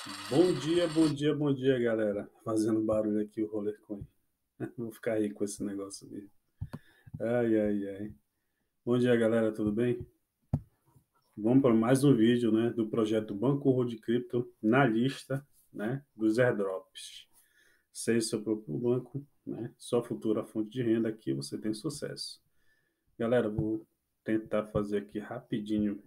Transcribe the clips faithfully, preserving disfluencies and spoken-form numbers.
Bom dia, bom dia, bom dia, galera. Fazendo barulho aqui o roller coin. Vou ficar aí com esse negócio mesmo. Ai, ai, ai. Bom dia, galera, tudo bem? Vamos para mais um vídeo, né, do projeto Banco Road Crypto na lista, né, dos airdrops. Seja seu próprio banco, né, sua futura fonte de renda aqui, você tem sucesso. Galera, vou tentar fazer aqui rapidinho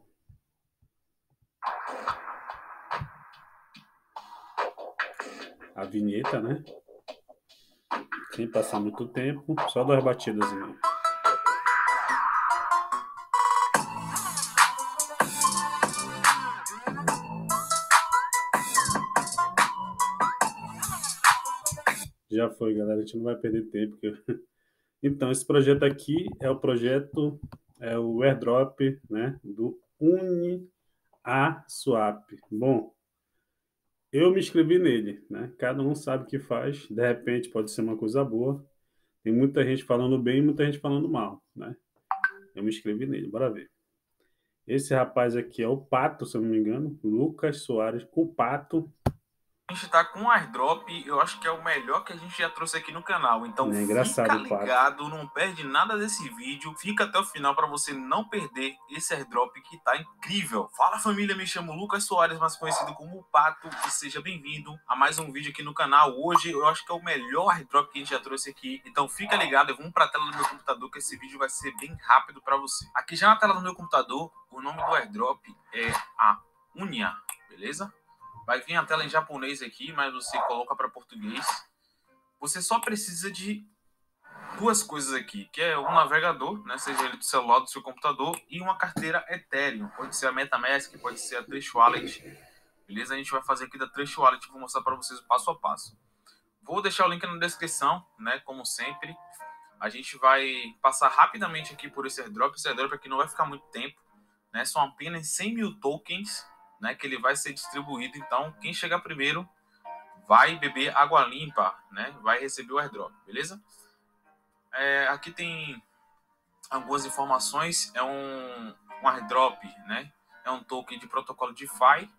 a vinheta, né, sem passar muito tempo, só duas batidas mesmo. Já foi, galera, a gente não vai perder tempo. Porque... Então, esse projeto aqui é o projeto, é o airdrop, né, do UniASwap. Bom, eu me inscrevi nele, né? Cada um sabe o que faz. De repente pode ser uma coisa boa. Tem muita gente falando bem e muita gente falando mal, né? Eu me inscrevi nele, bora ver. Esse rapaz aqui é o Pato, se eu não me engano, Lucas Soares, o Pato. A gente tá com um airdrop, eu acho que é o melhor que a gente já trouxe aqui no canal. Então É fica engraçado o Pato. ligado, não perde nada desse vídeo. Fica até o final para você não perder esse airdrop que tá incrível. Fala família, me chamo Lucas Soares, mais conhecido como o Pato, e seja bem-vindo a mais um vídeo aqui no canal. Hoje eu acho que é o melhor airdrop que a gente já trouxe aqui. Então fica ligado, vamos para a tela do meu computador que esse vídeo vai ser bem rápido para você. Aqui já na tela do meu computador, o nome do airdrop é a Unia, beleza? Vai vir a tela em japonês aqui, mas você coloca para português. Você só precisa de duas coisas aqui, que é um navegador, né, seja ele do celular, do seu computador, e uma carteira Ethereum. Pode ser a MetaMask, pode ser a Trust Wallet. Beleza? A gente vai fazer aqui da Trust Wallet, vou mostrar para vocês o passo a passo. Vou deixar o link na descrição, né, como sempre. A gente vai passar rapidamente aqui por esse airdrop. Esse airdrop aqui não vai ficar muito tempo, né? São apenas cem mil tokens, né, que ele vai ser distribuído. Então, quem chegar primeiro vai beber água limpa, né? Vai receber o airdrop, beleza? É, aqui tem algumas informações. É um, um airdrop, né? É um token de protocolo DeFi.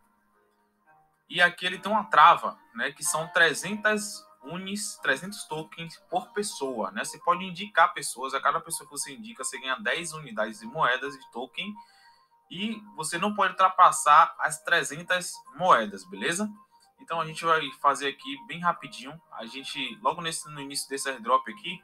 E aqui ele tem uma trava, né? Que são trezentas unis, trezentos tokens por pessoa, né? Você pode indicar pessoas. A cada pessoa que você indica, você ganha dez unidades de moedas de token. E você não pode ultrapassar as trezentas moedas, beleza? Então a gente vai fazer aqui bem rapidinho. A gente, logo nesse, no início desse airdrop aqui,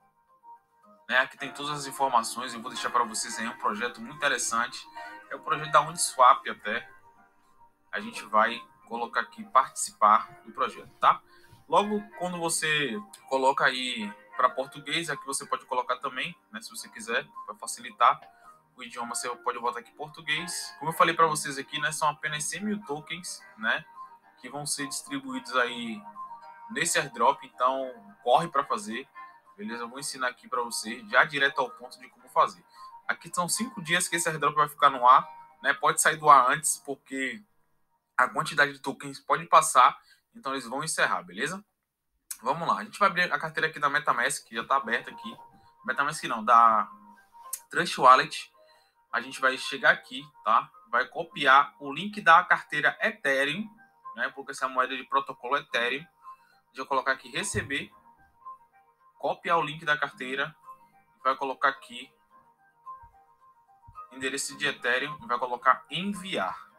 né, aqui tem todas as informações. Eu vou deixar para vocês aí um projeto muito interessante. É o projeto da Uniswap até. A gente vai colocar aqui participar do projeto, tá? Logo quando você coloca aí para português, aqui você pode colocar também, né, se você quiser, para facilitar o idioma, você pode botar aqui português. Como eu falei para vocês aqui, né, são apenas cem mil tokens, né, que vão ser distribuídos aí nesse airdrop, então corre para fazer, beleza? Eu vou ensinar aqui para você, já direto ao ponto de como fazer. Aqui são cinco dias que esse airdrop vai ficar no ar, né? Pode sair do ar antes, porque a quantidade de tokens pode passar, então eles vão encerrar, beleza? Vamos lá, a gente vai abrir a carteira aqui da MetaMask, que já está aberta aqui. MetaMask não, da Trust Wallet. A gente vai chegar aqui, tá? Vai copiar o link da carteira Ethereum, né? Porque essa moeda de protocolo Ethereum. Deixa eu colocar aqui receber, copiar o link da carteira, vai colocar aqui endereço de Ethereum, vai colocar enviar.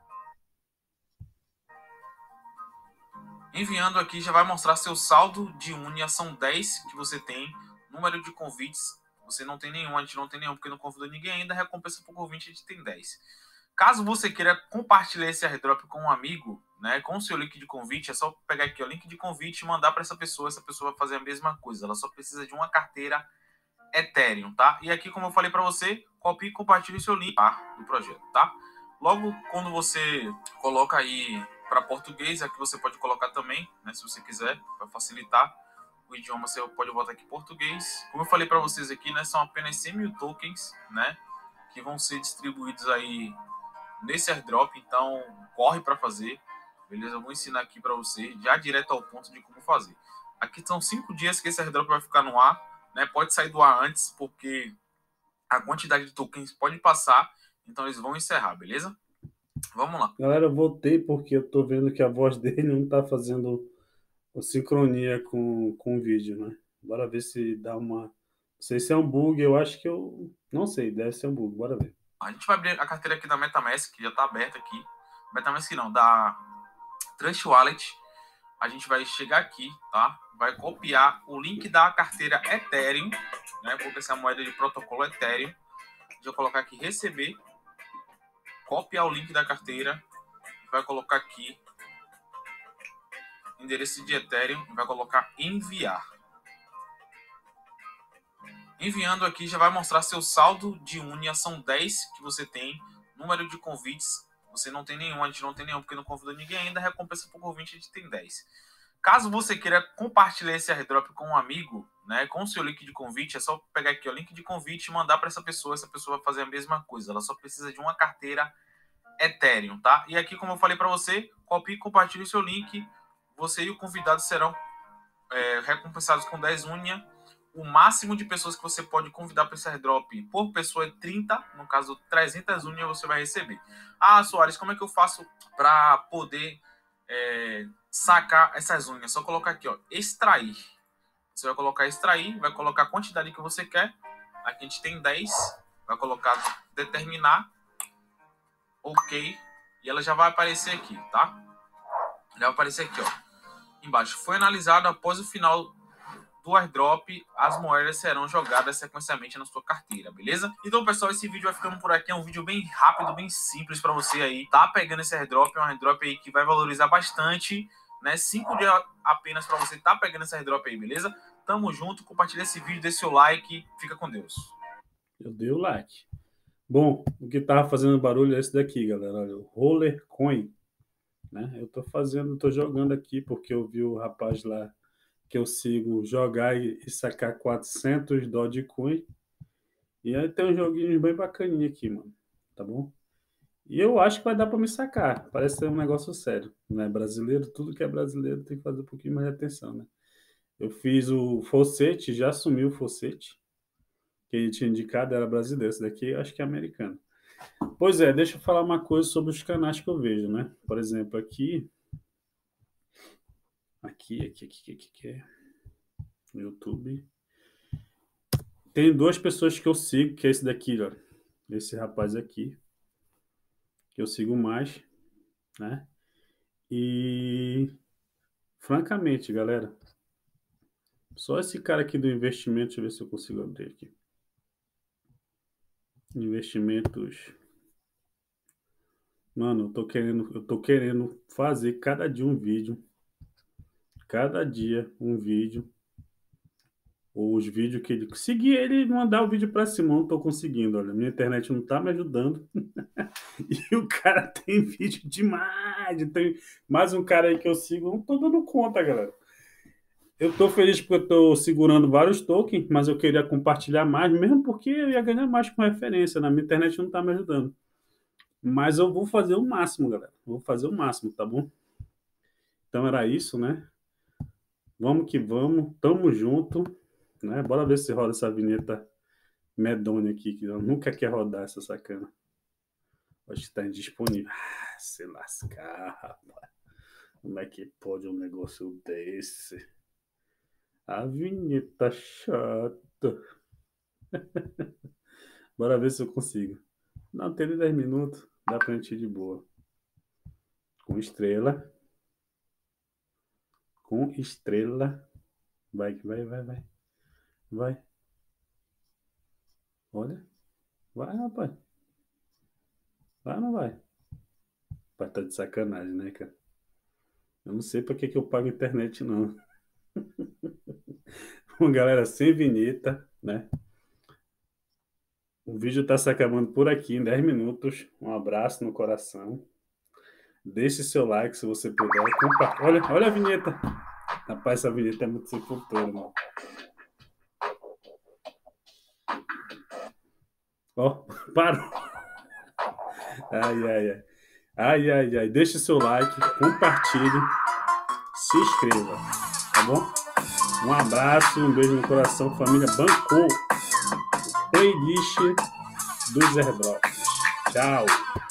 Enviando aqui já vai mostrar seu saldo de Unia, são dez que você tem, número de convites, você não tem nenhum, a gente não tem nenhum porque não convidou ninguém ainda, recompensa por convite a gente tem dez. Caso você queira compartilhar esse airdrop com um amigo, né, com o seu link de convite, é só pegar aqui o link de convite e mandar para essa pessoa, essa pessoa vai fazer a mesma coisa, ela só precisa de uma carteira Ethereum, tá? E aqui, como eu falei para você, copie e compartilhe o seu link, tá, do projeto, tá? Logo, quando você coloca aí para português, aqui você pode colocar também, né, se você quiser, para facilitar o idioma, você pode botar aqui português. Como eu falei para vocês aqui, né, são apenas cem mil tokens, né, que vão ser distribuídos aí nesse airdrop, então corre para fazer, beleza? Eu vou ensinar aqui para você, já direto ao ponto de como fazer. Aqui são cinco dias que esse airdrop vai ficar no ar, né? Pode sair do ar antes, porque a quantidade de tokens pode passar, então eles vão encerrar, beleza? Vamos lá. Galera, eu voltei porque eu tô vendo que a voz dele não tá fazendo sincronia com, com o vídeo, né? Bora ver se dá uma... Não sei se é um bug, eu acho que eu... Não sei, deve ser um bug, bora ver. A gente vai abrir a carteira aqui da MetaMask, que já tá aberta aqui. MetaMask não, da Trust Wallet. A gente vai chegar aqui, tá? Vai copiar o link da carteira Ethereum, né? Porque essa moeda de protocolo Ethereum. A gente vai colocar aqui receber, copiar o link da carteira, vai colocar aqui endereço de Ethereum, vai colocar enviar. Enviando aqui já vai mostrar seu saldo de Unia, são dez que você tem, número de convites, você não tem nenhum, a gente não tem nenhum porque não convidou ninguém ainda, recompensa por convite a gente tem dez. Caso você queira compartilhar esse airdrop com um amigo, né, com o seu link de convite, é só pegar aqui o link de convite e mandar para essa pessoa, essa pessoa vai fazer a mesma coisa, ela só precisa de uma carteira Ethereum, tá? E aqui, como eu falei para você, copie e compartilhe o seu link, você e o convidado serão é, recompensados com dez Unia. O máximo de pessoas que você pode convidar para esse airdrop por pessoa é trinta, no caso trezentas Unia você vai receber. Ah, Soares, como é que eu faço para poder é, sacar essas Unias? Só colocar aqui, ó, extrair. Você vai colocar extrair, vai colocar a quantidade que você quer. Aqui a gente tem dez, vai colocar determinar, ok, e ela já vai aparecer aqui, tá? Já vai aparecer aqui, ó, embaixo. Foi analisado após o final do airdrop, as moedas serão jogadas sequencialmente na sua carteira, beleza? Então, pessoal, esse vídeo vai ficando por aqui. É um vídeo bem rápido, bem simples para você aí tá pegando esse airdrop. É um airdrop aí que vai valorizar bastante, né? Cinco dias apenas para você tá pegando esse airdrop aí, beleza? Tamo junto, compartilha esse vídeo, dê seu like, fica com Deus. Eu dei o like. Bom, o que tava fazendo barulho é esse daqui, galera. Olha, o Roller Coin, né? Eu tô fazendo, tô jogando aqui porque eu vi o rapaz lá que eu sigo jogar e, e sacar quatrocentos Dogecoin. E aí tem uns joguinhos bem bacaninhos aqui, mano. Tá bom? E eu acho que vai dar para me sacar. Parece ser um negócio sério, né? Brasileiro, tudo que é brasileiro tem que fazer um pouquinho mais de atenção, né? Eu fiz o Fossete, já assumi o Fossete. Que ele tinha indicado era brasileiro. Esse daqui eu acho que é americano. Pois é, deixa eu falar uma coisa sobre os canais que eu vejo, né? Por exemplo, aqui... Aqui, aqui, aqui, aqui, aqui. No YouTube. Tem duas pessoas que eu sigo, que é esse daqui, ó. Esse rapaz aqui. Que eu sigo mais, né? E... Francamente, galera... Só esse cara aqui do investimento, deixa eu ver se eu consigo abrir aqui. Investimentos... Mano, eu tô querendo, eu tô querendo fazer cada dia um vídeo. Cada dia um vídeo. Ou os vídeos que ele... Seguir ele e mandar o vídeo pra cima, não tô conseguindo, olha. Minha internet não tá me ajudando. E o cara tem vídeo demais. Tem mais um cara aí que eu sigo, não tô dando conta, galera. Eu tô feliz porque eu tô segurando vários tokens, mas eu queria compartilhar mais, mesmo porque eu ia ganhar mais com referência, né? Minha internet não tá me ajudando. Mas eu vou fazer o máximo, galera. Vou fazer o máximo, tá bom? Então era isso, né? Vamos que vamos. Tamo junto, né? Bora ver se roda essa vinheta medonha aqui, que eu nunca quer rodar essa sacana. Acho que tá indisponível. Ah, se lascar, rapaz. Como é que pode um negócio desse? A vinheta chata. Bora ver se eu consigo. Não, tem dez minutos. Dá pra gente ir de boa. Com estrela. Com estrela. Vai, vai, vai, vai. Vai. Olha. Vai, rapaz. Vai ou não vai? Vai tá de sacanagem, né, cara? Eu não sei pra que que eu pago internet, não. Bom, galera, sem vinheta, né? O vídeo tá se acabando por aqui em dez minutos. Um abraço no coração. Deixe seu like se você puder. Compa... Olha, olha a vinheta. Rapaz, essa vinheta é muito sem futuro, mano. Ó, parou. Ai, ai, ai. Ai, ai, ai. Deixe seu like, compartilhe, se inscreva, tá bom? Um abraço, um beijo no coração, família Bancou. Playlist dos airdrops. Tchau.